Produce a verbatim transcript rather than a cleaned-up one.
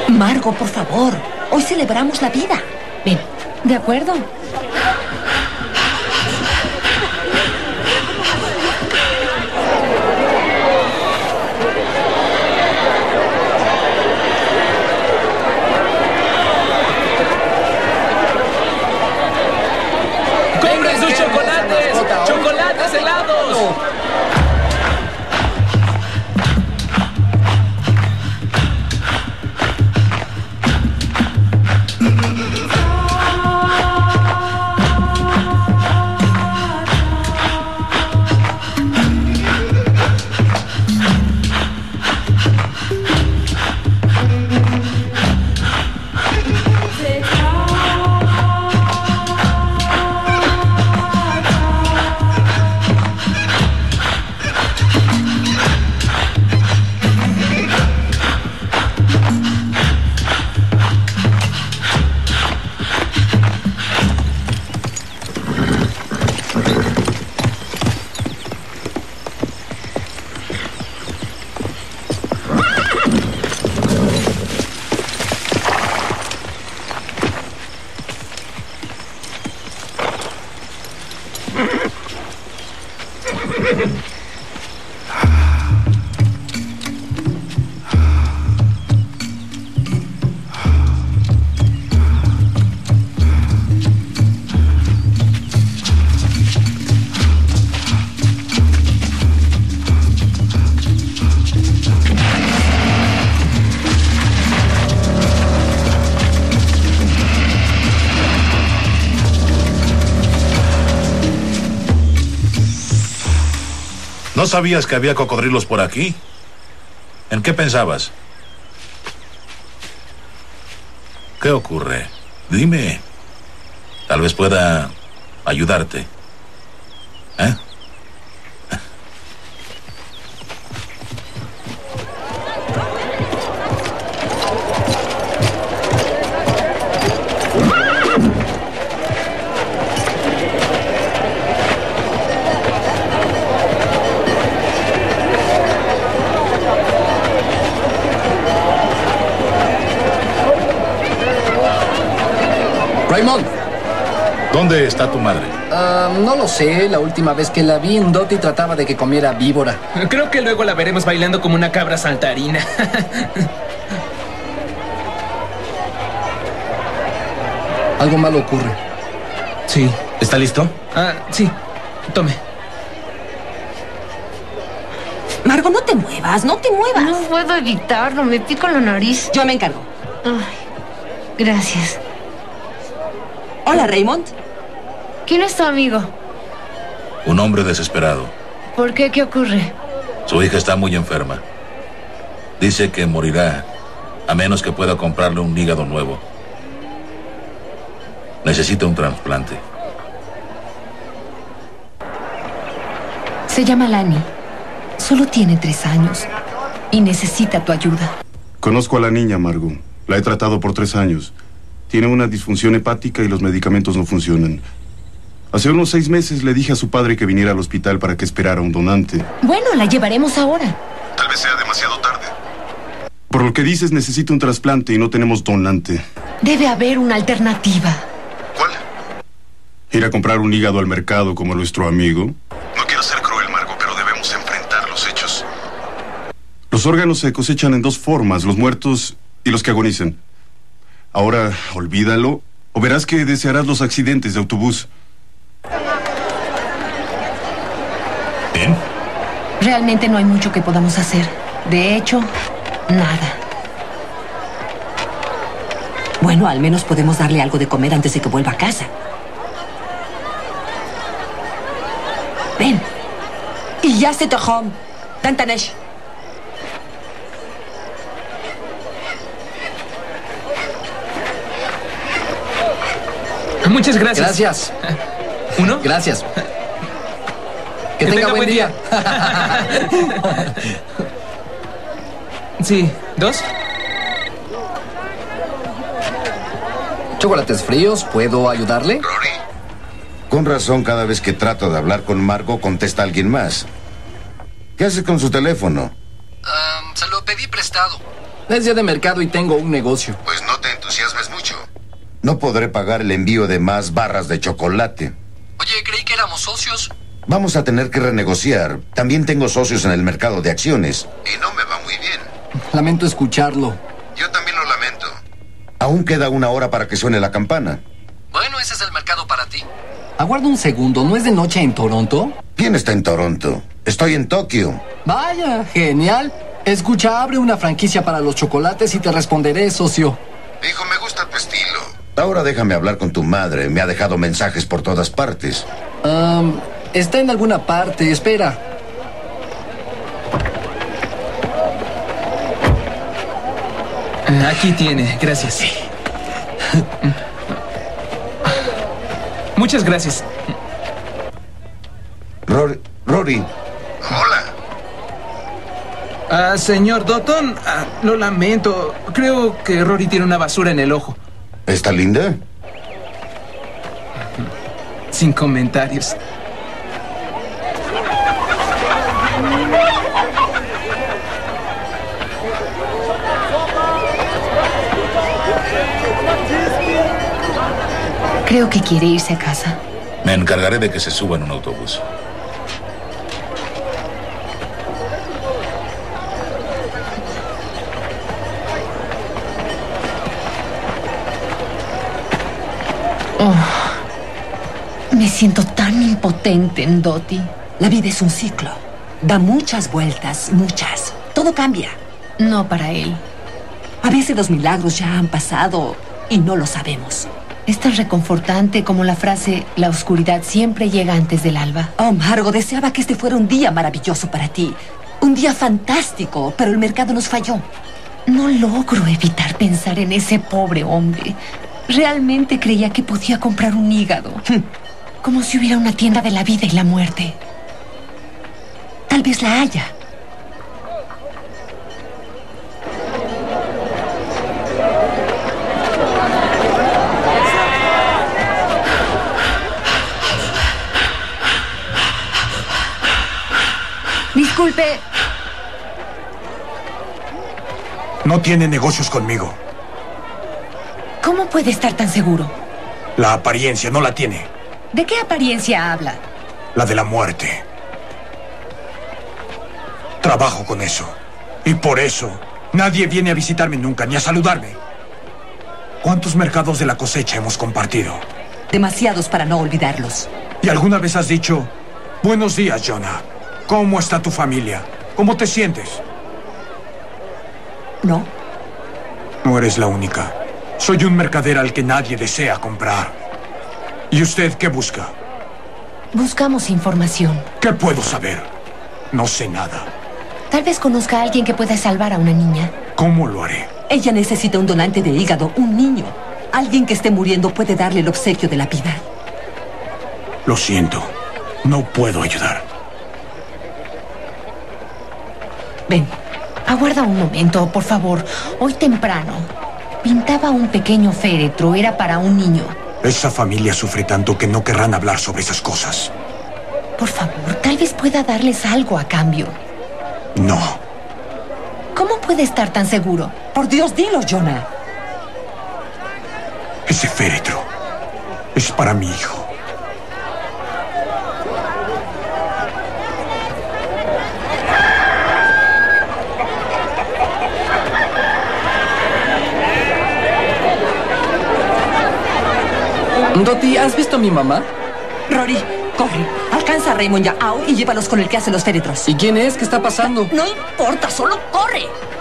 Margo, por favor. Hoy celebramos la vida. Ven. De acuerdo. ¡Compren sus chocolates! ¡Chocolates helados! ¿No sabías que había cocodrilos por aquí? ¿En qué pensabas? ¿Qué ocurre? Dime. Tal vez pueda ayudarte. ¿Eh? Raymond. ¿Dónde está tu madre? Uh, no lo sé. La última vez que la vi en Dottie trataba de que comiera víbora. Creo que luego la veremos bailando como una cabra saltarina. Algo malo ocurre. Sí. ¿Está listo? Ah, sí. Tome. Margo, no te muevas, no te muevas. No puedo evitarlo, me pico la nariz. Yo me encargo. Ay, gracias. Hola, Raymond. ¿Quién es tu amigo? Un hombre desesperado. ¿Por qué? ¿Qué ocurre? Su hija está muy enferma. Dice que morirá a menos que pueda comprarle un hígado nuevo. Necesita un trasplante. Se llama Lani. Solo tiene tres años y necesita tu ayuda. Conozco a la niña, Margo. La he tratado por tres años. Tiene una disfunción hepática y los medicamentos no funcionan. Hace unos seis meses le dije a su padre que viniera al hospital para que esperara un donante. Bueno, la llevaremos ahora. Tal vez sea demasiado tarde. Por lo que dices, necesito un trasplante y no tenemos donante. Debe haber una alternativa. ¿Cuál? ¿Ir a comprar un hígado al mercado como nuestro amigo? No quiero ser cruel, Margo, pero debemos enfrentar los hechos. Los órganos se cosechan en dos formas, los muertos y los que agonizan. Ahora, olvídalo, o verás que desearás los accidentes de autobús. ¿Bien? Realmente no hay mucho que podamos hacer. De hecho, nada. Bueno, al menos podemos darle algo de comer antes de que vuelva a casa. Ven. Y ya se home. Tantanesh. Muchas gracias. Gracias. ¿Uno? Gracias. Que, que tenga, tenga buen día. día. Sí. ¿Dos? Chocolates fríos, ¿puedo ayudarle? Rory. Con razón, cada vez que trato de hablar con Margo, contesta alguien más. ¿Qué hace con su teléfono? Um, se lo pedí prestado. Es día de mercado y tengo un negocio. Pues no te entusiasmes mucho. No podré pagar el envío de más barras de chocolate. Oye, creí que éramos socios. Vamos a tener que renegociar. También tengo socios en el mercado de acciones. Y no me va muy bien. Lamento escucharlo. Yo también lo lamento. Aún queda una hora para que suene la campana. Bueno, ese es el mercado para ti. Aguarda un segundo, ¿no es de noche en Toronto? ¿Quién está en Toronto? Estoy en Tokio. Vaya, genial. Escucha, abre una franquicia para los chocolates y te responderé, socio. Hijo, me gusta tu estilo. Ahora déjame hablar con tu madre. Me ha dejado mensajes por todas partes. Um, está en alguna parte, espera. Aquí tiene, gracias. Muchas gracias. Rory. Rory. Hola. Ah, señor Dotton, ah, lo lamento. Creo que Rory tiene una basura en el ojo. ¿Está linda? Sin comentarios. Creo que quiere irse a casa. Me encargaré de que se suba en un autobús. Oh, me siento tan impotente, Dottie. La vida es un ciclo. Da muchas vueltas, muchas. Todo cambia. No para él. A veces los milagros ya han pasado y no lo sabemos. Es tan reconfortante como la frase, la oscuridad siempre llega antes del alba. Oh, Margo, deseaba que este fuera un día maravilloso para ti. Un día fantástico, pero el mercado nos falló. No logro evitar pensar en ese pobre hombre. Realmente creía que podía comprar un hígado. Como si hubiera una tienda de la vida y la muerte. Tal vez la haya. Disculpe. No tiene negocios conmigo. ¿Cómo puede estar tan seguro? La apariencia no la tiene. ¿De qué apariencia habla? La de la muerte. Trabajo con eso. Y por eso, nadie viene a visitarme nunca, ni a saludarme. ¿Cuántos mercados de la cosecha hemos compartido? Demasiados para no olvidarlos. ¿Y alguna vez has dicho, buenos días, Jonah? ¿Cómo está tu familia? ¿Cómo te sientes? No. No eres la única. Soy un mercader al que nadie desea comprar. ¿Y usted qué busca? Buscamos información. ¿Qué puedo saber? No sé nada. Tal vez conozca a alguien que pueda salvar a una niña. ¿Cómo lo haré? Ella necesita un donante de hígado, un niño. Alguien que esté muriendo puede darle el obsequio de la vida. Lo siento. No puedo ayudar. Ven, aguarda un momento, por favor. Hoy temprano pintaba un pequeño féretro. Era para un niño. Esa familia sufre tanto que no querrán hablar sobre esas cosas. Por favor, tal vez pueda darles algo a cambio. No. ¿Cómo puede estar tan seguro? Por Dios, dilo, Jonah. Ese féretro es para mi hijo. Dottie, ¿has visto a mi mamá? Rory, corre. Alcanza a Raymond y a Ao y llévalos con el que hace los féretros. ¿Y quién es? ¿Qué está pasando? No importa, solo corre.